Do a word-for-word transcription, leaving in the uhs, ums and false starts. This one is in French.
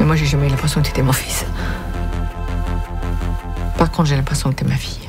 moi, j'ai jamais eu l'impression que tu étais mon fils. Par contre, j'ai l'impression que tu es ma fille.